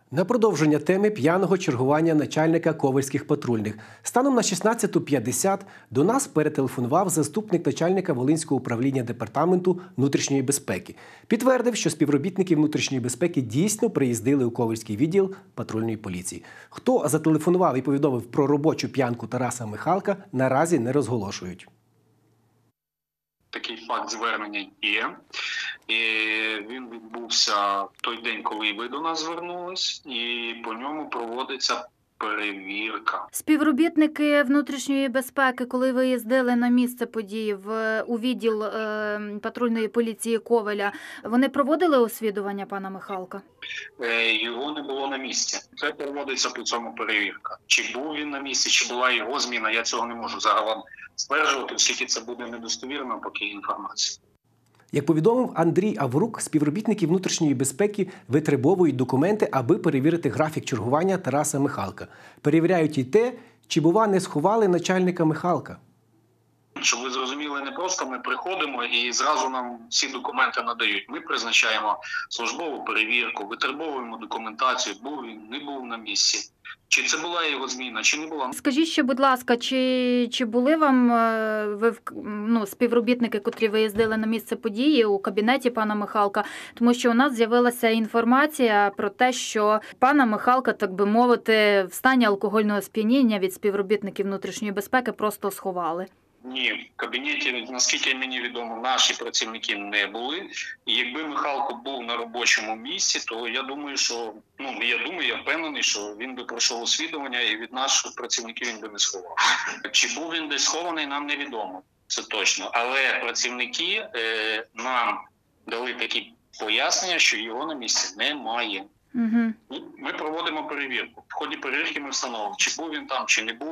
На продовження теми п'яного чергування начальника ковальських патрульних. Станом на 16:50 до нас перетелефонував заступник начальника Волинського управління Департаменту внутрішньої безпеки. Підтвердив, що співробітники внутрішньої безпеки дійсно приїздили у ковальський відділ патрульної поліції. Хто зателефонував і повідомив про робочу п'янку Тараса Михалка, наразі не розголошують. Такий факт звернення є. І він відбувся в той день, коли ви до нас звернулись, і по ньому проводиться перевірка. Співробітники внутрішньої безпеки, коли ви їздили на місце події у відділ патрульної поліції Ковеля, вони проводили освідування пана Михалка? Його не було на місці. Це проводиться по цьому перевірка. Чи був він на місці, чи була його зміна, я цього не можу загалом стверджувати, оскільки це буде недостовірно поки інформація. Як повідомив Андрій Аврук, співробітники внутрішньої безпеки витребовують документи, аби перевірити графік чергування Тараса Михалка. Перевіряють і те, чи, бува, не сховали начальника Михалка. Щоб ви зрозуміли, не просто ми приходимо і зразу нам всі документи надають. Ми призначаємо службову перевірку, витребовуємо документацію, був він, не був на місці. Чи це була його зміна, чи не була. Скажіть ще, будь ласка, чи були вам співробітники, котрі виїздили на місце події у кабінеті пана Михалка? Тому що у нас з'явилася інформація про те, що пана Михалка, так би мовити, в стані алкогольного сп'яніння від співробітників внутрішньої безпеки просто сховали. Ні, в кабінеті, наскільки мені відомо, наші працівники не були. І якби Михалко був на робочому місці, то я думаю, що, я впевнений, що він би пройшов освідування і від наших працівників він би не сховав. Чи був він десь схований, нам невідомо, це точно. Але працівники нам дали такі пояснення, що його на місці немає. Угу. Ми проводимо перевірку. В ході перевірки ми встановимо, чи був він там, чи не був.